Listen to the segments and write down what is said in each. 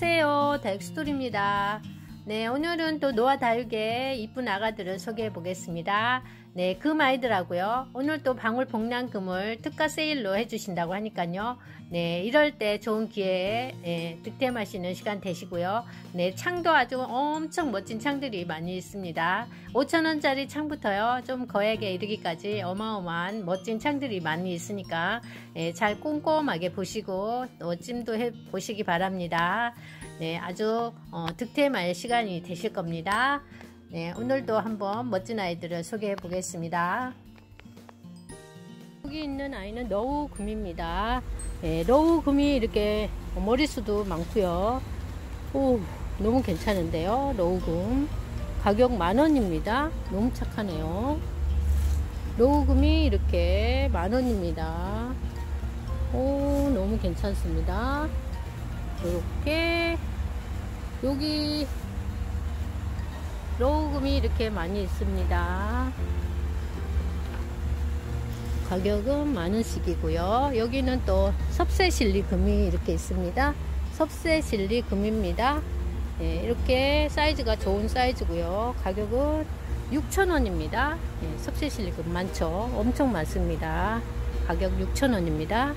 안녕하세요, 다육스토리입니다. 네, 오늘은 또 노아 다육의 이쁜 아가들을 소개해 보겠습니다. 네, 금 아이들하고요. 오늘 또 방울 복랑금을 특가 세일로 해주신다고 하니까요. 네, 이럴 때 좋은 기회에 득템하시는 시간 되시고요. 네, 창도 아주 엄청 멋진 창들이 많이 있습니다. 5,000원짜리 창부터요, 좀 거액에 이르기까지 어마어마한 멋진 창들이 많이 있으니까 잘 꼼꼼하게 보시고 또 찜도 해 보시기 바랍니다. 네, 아주 득템할 시간이 되실 겁니다. 네, 오늘도 한번 멋진 아이들을 소개해 보겠습니다. 여기 있는 아이는 너우금입니다. 네, 너우금이 이렇게 머리수도 많고요. 오, 너무 괜찮은데요. 너우금 가격 10,000원입니다. 너무 착하네요. 너우금이 이렇게 10,000원입니다. 오, 너무 괜찮습니다. 이렇게 여기 로우금이 이렇게 많이 있습니다. 가격은 10,000원씩이고요. 여기는 또 섭세실리금이 이렇게 있습니다. 섭세실리금입니다. 네, 이렇게 사이즈가 좋은 사이즈고요. 가격은 6,000원입니다. 네, 섭세실리금 많죠. 엄청 많습니다. 가격 6,000원입니다.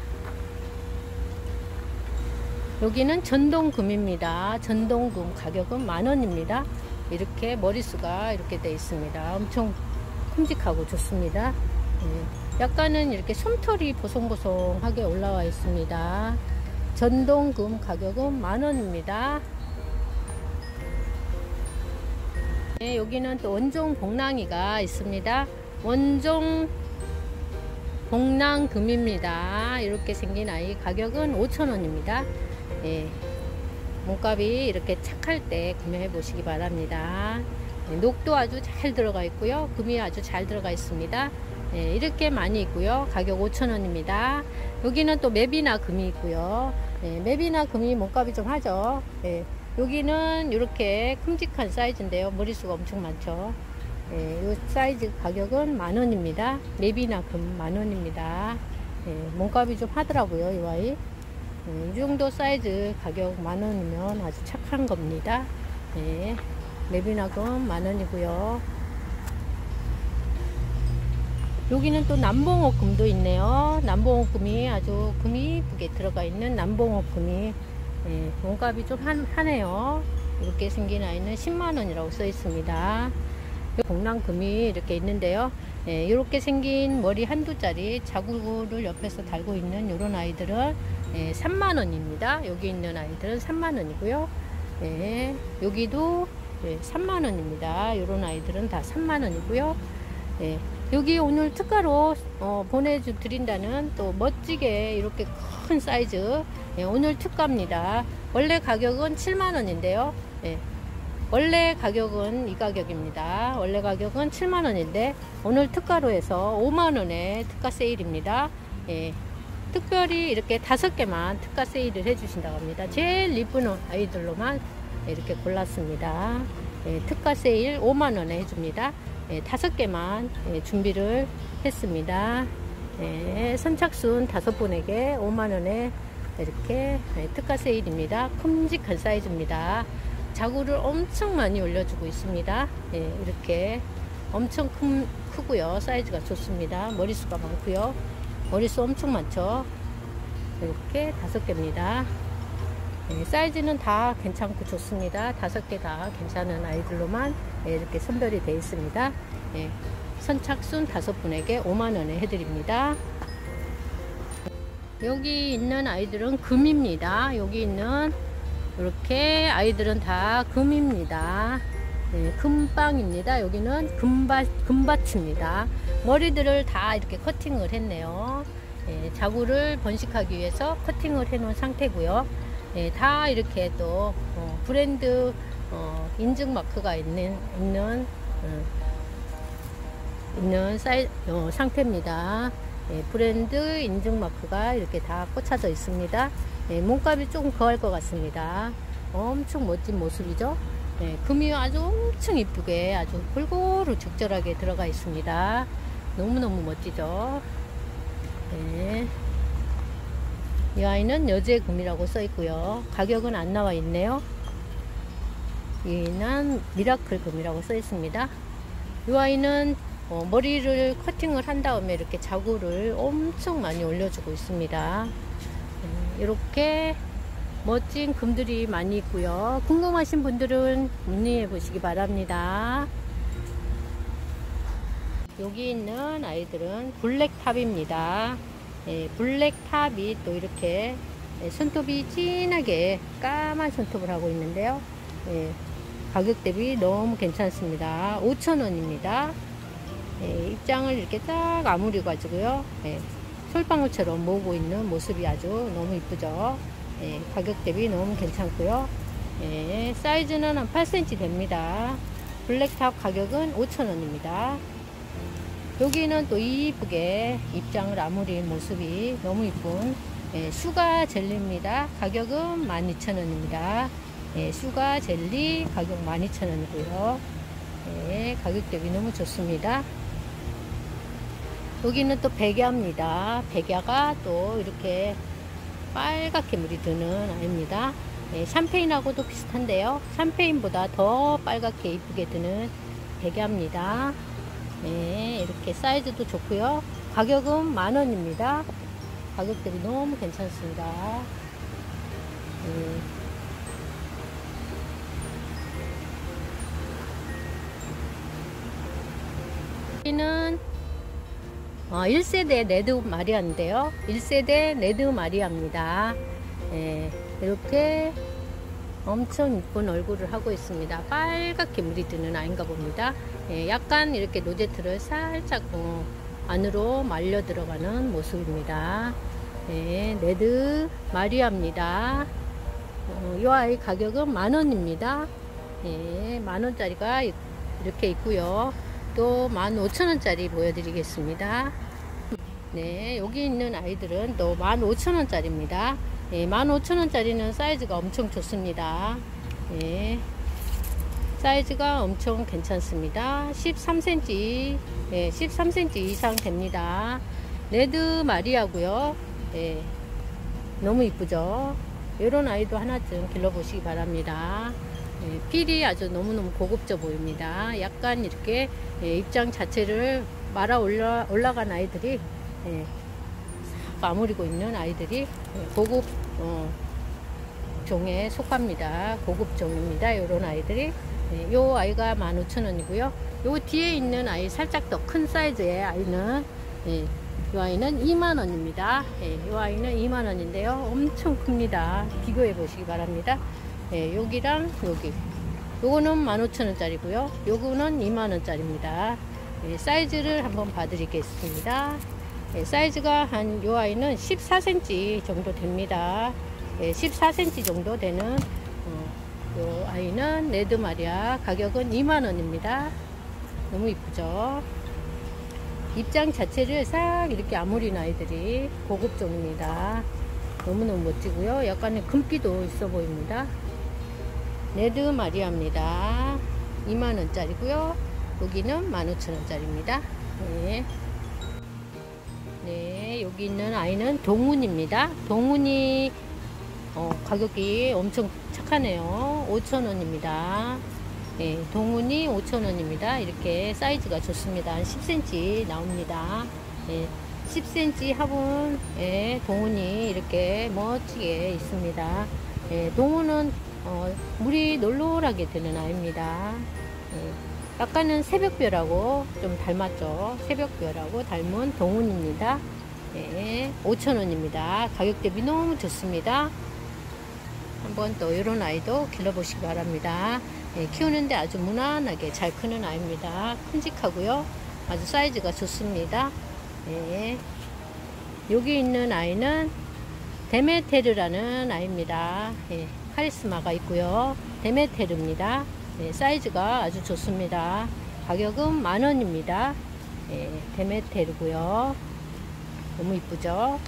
여기는 전동금입니다. 전동금 가격은 10,000원입니다. 이렇게 머리수가 이렇게 되어 있습니다. 엄청 큼직하고 좋습니다. 약간은 이렇게 솜털이 보송보송하게 올라와 있습니다. 전동금 가격은 10,000원입니다. 네, 여기는 또 원종 복랑이가 있습니다. 원종 복랑금입니다. 이렇게 생긴 아이 가격은 5,000원입니다. 네, 몸값이 이렇게 착할 때 구매해 보시기 바랍니다. 네, 녹도 아주 잘 들어가 있고요. 금이 아주 잘 들어가 있습니다. 네, 이렇게 많이 있고요. 가격 5,000원입니다. 여기는 또 맵이나 금이 있고요. 네, 맵이나 금이 몸값이 좀 하죠. 네, 여기는 이렇게 큼직한 사이즈인데요. 머리수가 엄청 많죠. 네, 이 사이즈 가격은 10,000원입니다. 맵이나 금 10,000원입니다. 네, 몸값이 좀 하더라고요. 이 아이. 이 정도 사이즈 가격 10,000원이면 아주 착한 겁니다. 네, 맵이나 금 10,000원이고요. 여기는 또 남봉옥금도 있네요. 남봉옥금이 아주 금이 이쁘게 들어가 있는 남봉옥금이 몸값이 좀 하네요. 이렇게 생긴 아이는 100,000원이라고 써 있습니다. 복랑금이 이렇게 있는데요. 이렇게 생긴 머리 한두짜리 자구를 옆에서 달고 있는 이런 아이들은 30,000원입니다. 여기 있는 아이들은 30,000원이고요. 여기도 30,000원입니다. 이런 아이들은 다 30,000원이고요. 여기 오늘 특가로 보내드린다는 또 멋지게 이렇게 큰 사이즈 오늘 특가입니다. 원래 가격은 70,000원인데요. 원래 가격은 이 가격입니다. 원래 가격은 70,000원인데 오늘 특가로 해서 50,000원에 특가 세일입니다. 특별히 이렇게 5개만 특가 세일을 해주신다고 합니다. 제일 이쁜 아이들로만 이렇게 골랐습니다. 특가 세일 50,000원에 해줍니다. 5개만 준비를 했습니다. 선착순 5분에게 50,000원에 이렇게 특가 세일입니다. 큼직한 사이즈입니다. 자구를 엄청 많이 올려주고 있습니다. 이렇게 엄청 크고요. 사이즈가 좋습니다. 머리수가 많고요. 머리수 엄청 많죠. 이렇게 5개입니다. 사이즈는 다 괜찮고 좋습니다. 5개 다 괜찮은 아이들로만 이렇게 선별이 되어 있습니다. 선착순 5분에게 50,000원에 해드립니다. 여기 있는 아이들은 금입니다. 여기 있는 이렇게 아이들은 다 금입니다. 금빵입니다. 여기는 금밭입니다. 머리들을 다 이렇게 커팅을 했네요. 자구를 번식하기 위해서 커팅을 해 놓은 상태고요. 다 이렇게 또 브랜드 인증 마크가 있는 상태입니다. 브랜드 인증 마크가 이렇게 다 꽂혀져 있습니다. 몸값이 조금 거할 것 같습니다. 엄청 멋진 모습이죠. 금이 아주 엄청 이쁘게 아주 골고루 적절하게 들어가 있습니다. 너무너무 멋지죠. 이 아이는 여제금이라고 써 있고요. 가격은 안 나와 있네요. 얘는 미라클 금이라고 써 있습니다. 이 아이는 머리를 커팅을 한 다음에 이렇게 자구를 엄청 많이 올려주고 있습니다. 이렇게 멋진 금들이 많이 있고요. 궁금하신 분들은 문의해 보시기 바랍니다. 여기 있는 아이들은 블랙탑입니다. 블랙탑이 또 이렇게 손톱이 진하게 까만 손톱을 하고 있는데요. 가격 대비 너무 괜찮습니다. 5,000원입니다. 입장을 이렇게 딱 아무려 가지고요. 솔방울처럼 모으고 있는 모습이 아주 너무 이쁘죠. 가격 대비 너무 괜찮고요. 사이즈는 한 8cm 됩니다. 블랙탑 가격은 5,000원입니다. 여기는 또 이쁘게 입장을 아무린 모습이 너무 이쁜 슈가 젤리입니다. 가격은 12,000원입니다. 슈가 젤리 가격 12,000원이고요. 가격 대비 너무 좋습니다. 여기는 또 백야입니다. 백야가 또 이렇게 빨갛게 물이 드는 아이입니다. 샴페인하고도 비슷한데요. 샴페인보다 더 빨갛게 이쁘게 드는 백야입니다. 이렇게 사이즈도 좋고요. 가격은 10,000원입니다. 가격 대비 너무 괜찮습니다. 여기는 1세대 레드 마리아인데요. 1세대 레드 마리아입니다. 이렇게 엄청 이쁜 얼굴을 하고 있습니다. 빨갛게 물이 드는 아이인가 봅니다. 약간 이렇게 로제트를 살짝 안으로 말려 들어가는 모습입니다. 레드 마리아입니다. 이 아이 가격은 10,000원입니다. 10,000원짜리가 이렇게 있고요. 또 15,000원짜리 보여드리겠습니다. 여기 있는 아이들은 또 15,000원짜리입니다. 15,000원짜리는 사이즈가 엄청 좋습니다. 사이즈가 엄청 괜찮습니다. 13cm, 13cm 이상 됩니다. 레드 마리아고요. 너무 이쁘죠? 이런 아이도 하나쯤 길러보시기 바랍니다. 필이 아주 너무너무 고급져 보입니다. 약간 이렇게 입장 자체를 말아 올라간 아이들이 싹 아무리고 있는 아이들이 고급 종에 속합니다. 고급 종입니다. 이런 아이들이. 요 아이가 15,000원이고요. 요 뒤에 있는 아이 살짝 더 큰 사이즈의 아이는 이 아이는 20,000원입니다. 이 아이는 20,000원인데요. 엄청 큽니다. 비교해 보시기 바랍니다. 여기랑 여기 요거는 15,000원짜리고요. 요거는 20,000원짜리입니다. 사이즈를 한번 봐드리겠습니다. 사이즈가 한 요 아이는 14cm 정도 됩니다. 14cm 정도 되는 요 아이는 레드 마리아 가격은 20,000원입니다. 너무 이쁘죠? 입장 자체를 싹 이렇게 아무린 아이들이 고급종입니다. 너무너무 멋지고요. 약간의 금기도 있어 보입니다. 레드 마리아입니다. 20,000원짜리고요. 여기는 15,000원짜리입니다. 여기 있는 아이는 동훈입니다. 동훈이 가격이 엄청 착하네요. 5,000원입니다. 동훈이 5,000원입니다. 이렇게 사이즈가 좋습니다. 한 10cm 나옵니다. 10cm 화분 동훈이 이렇게 멋지게 있습니다. 동훈은 물이 놀놀하게 드는 아이입니다. 약간은 새벽별하고 좀 닮았죠. 새벽별하고 닮은 동훈입니다. 5,000원입니다. 가격 대비 너무 좋습니다. 한번 또 이런 아이도 길러보시기 바랍니다. 키우는데 아주 무난하게 잘 크는 아이입니다. 큼직하고요. 아주 사이즈가 좋습니다. 여기 있는 아이는 데메테르라는 아이입니다. 카리스마가 있고요. 데메테르입니다. 사이즈가 아주 좋습니다. 가격은 10,000원입니다. 데메테르고요. 너무 이쁘죠?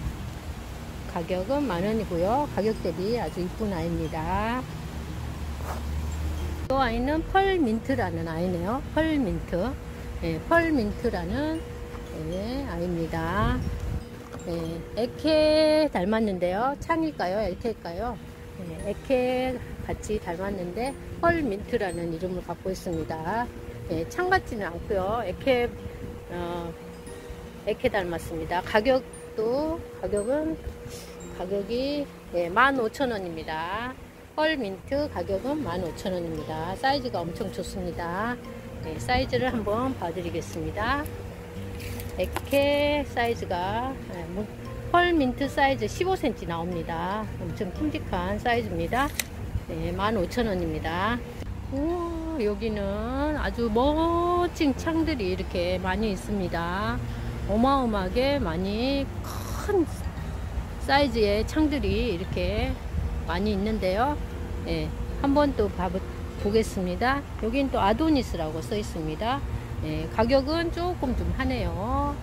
가격은 10,000원이고요. 가격 대비 아주 이쁜 아이입니다. 이 아이는 펄민트라는 아이네요. 펄민트. 펄민트라는 아이입니다. 네, 에케 닮았는데요. 창일까요? 에케일까요? 네, 에케 같이 닮았는데 펄민트라는 이름을 갖고 있습니다. 네, 창 같지는 않고요. 에케 닮았습니다. 가격이 네, 15,000원입니다. 펄민트 가격은 15,000원입니다. 사이즈가 엄청 좋습니다. 네, 사이즈를 한번 봐드리겠습니다. 에케 사이즈가 펄민트 사이즈 15cm 나옵니다. 엄청 큼직한 사이즈입니다. 네, 15,000원입니다. 우와, 여기는 아주 멋진 창들이 이렇게 많이 있습니다. 어마어마하게 많이 큰 사이즈의 창들이 이렇게 많이 있는데요. 네, 한번 또 보겠습니다. 여긴 또 아도니스라고 써 있습니다. 네, 가격은 조금 좀 하네요.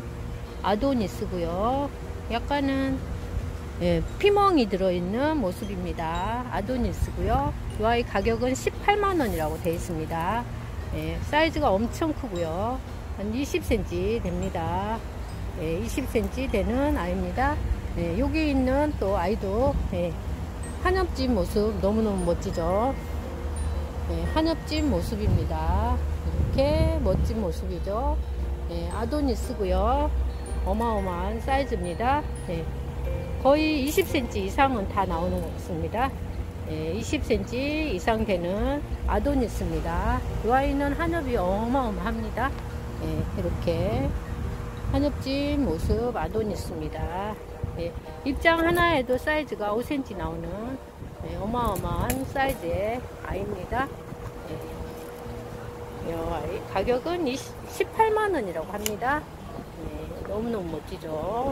아도니스고요. 약간은 예, 피멍이 들어있는 모습입니다. 아도니스고요. 이 아이 가격은 18만원이라고 되어 있습니다. 예, 사이즈가 엄청 크고요. 한 20cm 됩니다. 예, 20cm 되는 아이입니다. 예, 여기 있는 또 아이도 예, 한엽집 모습 너무너무 멋지죠. 예, 한엽집 모습입니다. 이렇게 멋진 모습이죠. 예, 아도니스고요. 어마어마한 사이즈입니다. 예, 거의 20cm 이상은 다 나오는 것 같습니다. 예, 20cm 이상 되는 아도니스입니다. 이 아이는 한엽이 어마어마합니다. 예, 이렇게 한엽집 모습 아도니스입니다. 예, 입장 하나에도 사이즈가 5cm 나오는 예, 어마어마한 사이즈의 아이입니다. 예, 이 아이 가격은 18만원이라고 합니다. 예, 너무너무 멋지죠.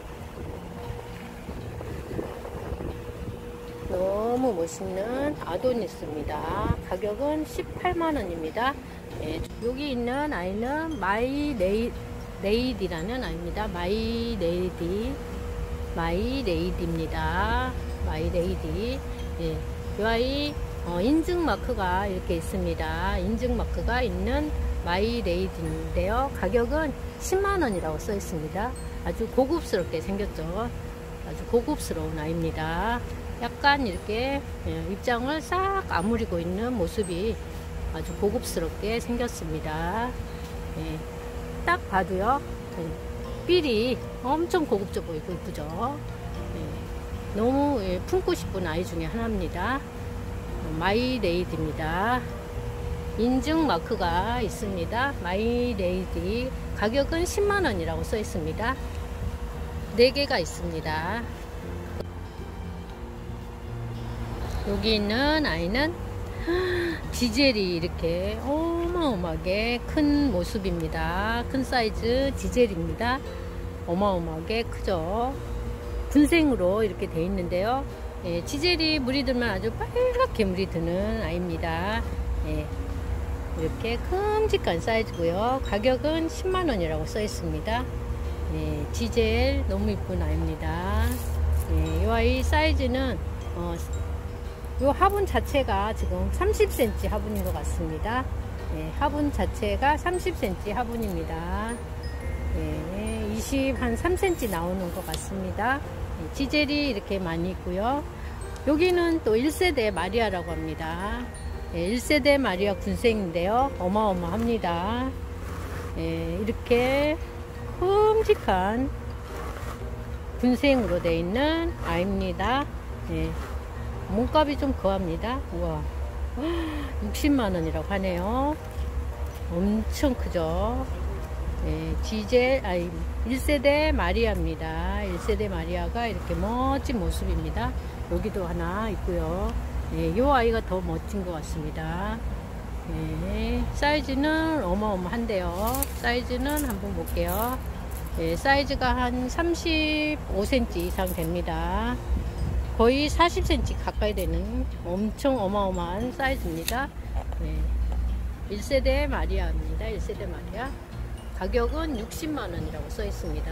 너무 멋있는 아도니스입니다. 가격은 18만원입니다. 예, 여기 있는 아이는 마이레이디라는 아이입니다. 마이레이디입니다. 마이레이디. 예, 이 아이 인증 마크가 이렇게 있습니다. 인증 마크가 있는 마이레이디인데요. 가격은 10만원이라고 써 있습니다. 아주 고급스럽게 생겼죠. 아주 고급스러운 아이입니다. 약간 이렇게 입장을 싹 아무리고 있는 모습이 아주 고급스럽게 생겼습니다. 예, 딱 봐도요, 삘이 엄청 고급져 보이고 이쁘죠. 예, 너무 품고 싶은 아이 중에 하나입니다. 마이레이디입니다. 인증 마크가 있습니다. 마이레이디. 가격은 10만원이라고 써 있습니다. 4개가 있습니다. 여기 있는 아이는 지젤이 이렇게 어마어마하게 큰 모습입니다. 큰 사이즈 지젤입니다. 어마어마하게 크죠. 군생으로 이렇게 되어 있는데요. 예, 지젤이 물이 들면 아주 빨갛게 물이 드는 아이입니다. 예, 이렇게 큼직한 사이즈고요. 가격은 10만원이라고 써 있습니다. 예, 지젤 너무 이쁜 아이입니다. 예, 이 아이 사이즈는 요 화분 자체가 지금 30cm 화분인 것 같습니다. 예, 화분 자체가 30cm 화분입니다. 예, 한 3cm 나오는 것 같습니다. 예, 지젤이 이렇게 많이 있고요. 여기는 또 1세대 마리아라고 합니다. 예, 1세대 마리아 군생인데요. 어마어마합니다. 예, 이렇게 큼직한 군생으로 되어 있는 아이입니다. 예, 몸값이 좀 거합니다. 우와, 60만원이라고 하네요. 엄청 크죠. 예, 1세대 마리아입니다. 1세대 마리아가 이렇게 멋진 모습입니다. 여기도 하나 있고요. 예, 이 아이가 더 멋진 것 같습니다. 예, 사이즈는 어마어마한데요. 사이즈는 한번 볼게요. 예, 사이즈가 한 35cm 이상 됩니다. 거의 40cm 가까이 되는 엄청 어마어마한 사이즈입니다. 네. 1세대 마리아입니다. 1세대 마리아. 가격은 60만원이라고 써 있습니다.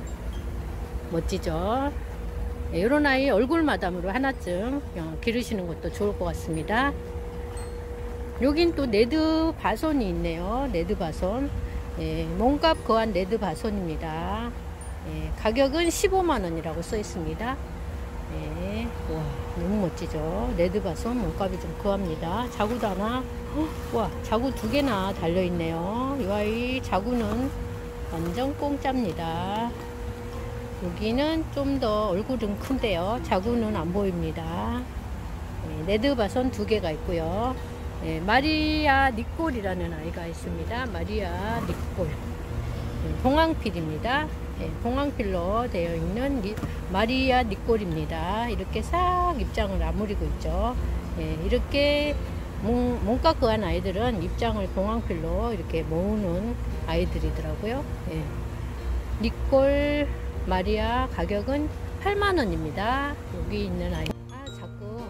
멋지죠? 네, 이런 아이 얼굴 마담으로 하나쯤 기르시는 것도 좋을 것 같습니다. 여긴 또 네드 바손이 있네요. 네드 바손. 네, 몸값 거한 네드 바손입니다. 예, 가격은 15만원이라고 써 있습니다. 예, 와, 너무 멋지죠. 레드바손 몸값이 좀 그합니다. 자구도 하나, 와, 자구 2개나 달려있네요. 이 아이 자구는 완전 공짜입니다. 여기는 좀 더 얼굴은 큰데요. 자구는 안 보입니다. 예, 레드바손 2개가 있고요. 예, 마리아 니꼴이라는 아이가 있습니다. 마리아 니꼴. 예, 봉황필입니다. 예, 봉황필로 되어 있는 마리아 니꼴입니다. 이렇게 싹 입장을 아무리고 있죠. 예, 이렇게 몸값 그한 아이들은 입장을 봉황필로 이렇게 모으는 아이들이더라고요. 예. 니꼴 마리아 가격은 8만원입니다. 여기 있는 아이 자꾸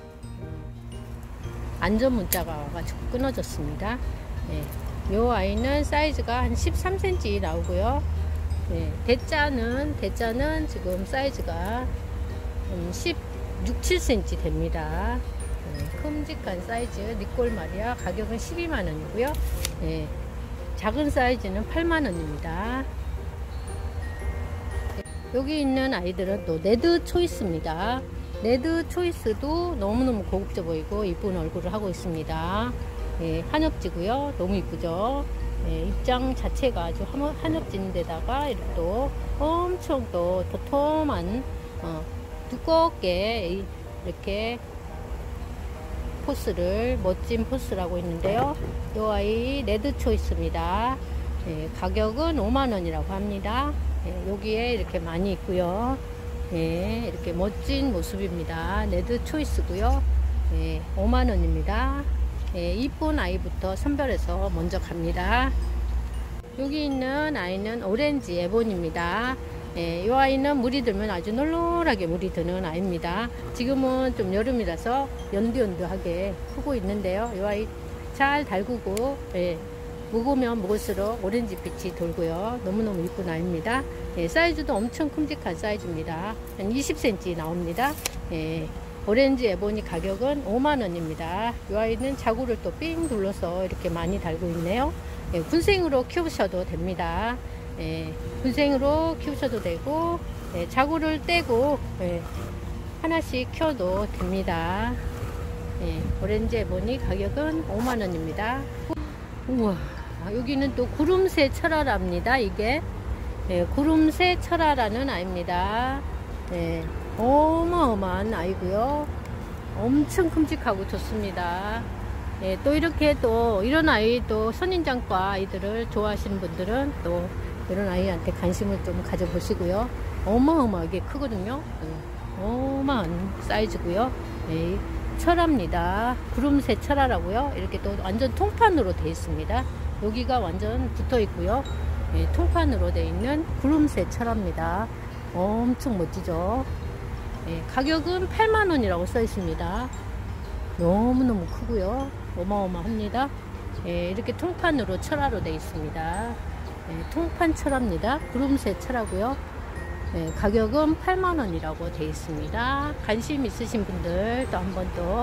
안전 문자가 와가지고 끊어졌습니다. 예. 요 아이는 사이즈가 한 13cm 나오고요. 예. 대짜는 지금 사이즈가 16, 17cm 됩니다. 예. 큼직한 사이즈 니꼴 마리아 가격은 12만원이고요. 예. 작은 사이즈는 8만원입니다. 여기 있는 아이들은 또 레드 초이스입니다. 레드 초이스도 너무너무 고급져 보이고 이쁜 얼굴을 하고 있습니다. 예, 한엽지고요. 너무 이쁘죠. 예, 입장 자체가 아주 한엽진 데다가 이렇게 또 엄청 또 도톰한 두껍게 이렇게 포스를 멋진 포스라고 있는데요. 이 아이 레드 초이스입니다. 예, 가격은 5만원이라고 합니다. 예, 여기에 이렇게 많이 있고요. 예, 이렇게 멋진 모습입니다. 레드 초이스고요. 예, 5만원입니다. 예, 이쁜 아이부터 선별해서 먼저 갑니다. 여기 있는 아이는 오렌지 에본입니다. 예, 이 아이는 물이 들면 아주 널널하게 물이 드는 아이입니다. 지금은 좀 여름이라서 연두연두하게 크고 있는데요. 이 아이 잘 달구고, 예, 묵으면 묵을수록 오렌지 빛이 돌고요. 너무너무 이쁜 아이입니다. 예, 사이즈도 엄청 큼직한 사이즈입니다. 한 20cm 나옵니다. 예, 오렌지 에보니 가격은 5만원입니다. 이 아이는 자구를 또 삥 둘러서 이렇게 많이 달고 있네요. 예, 군생으로 키우셔도 됩니다. 예, 군생으로 키우셔도 되고, 예, 자구를 떼고, 예, 하나씩 키워도 됩니다. 예, 오렌지 에보니 가격은 5만원입니다. 우와, 여기는 또 구름새 철화랍니다. 이게, 예, 구름새 철화라는 아이입니다. 예, 어마어마한 아이고요. 엄청 큼직하고 좋습니다. 예, 또 이렇게 또 이런 아이, 또 선인장과 아이들을 좋아하시는 분들은 또 이런 아이한테 관심을 좀 가져보시고요. 어마어마하게 크거든요. 예, 어마한 사이즈고요. 예, 철화입니다. 구름새 철화라고요. 이렇게 또 완전 통판으로 되어 있습니다. 여기가 완전 붙어 있고요. 예, 통판으로 되어 있는 구름새 철화입니다. 엄청 멋지죠. 예, 가격은 8만원이라고 써 있습니다. 너무너무 크고요. 어마어마합니다. 예, 이렇게 통판으로 철화로 되어 있습니다. 예, 통판 철화입니다. 구름새 철화고요. 예, 가격은 8만원이라고 되어 있습니다. 관심 있으신 분들 또 한번 또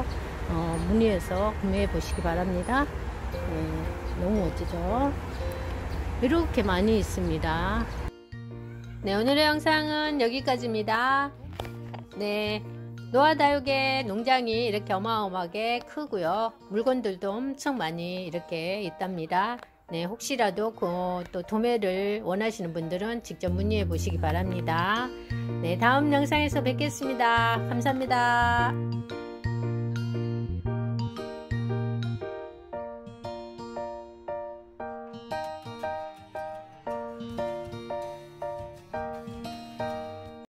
문의해서 구매해 보시기 바랍니다. 예, 너무 멋지죠. 이렇게 많이 있습니다. 네, 오늘의 영상은 여기까지입니다. 네, 노아다육의 농장이 이렇게 어마어마하게 크고요. 물건들도 엄청 많이 이렇게 있답니다. 네, 혹시라도 또 도매를 원하시는 분들은 직접 문의해 보시기 바랍니다. 네, 다음 영상에서 뵙겠습니다. 감사합니다.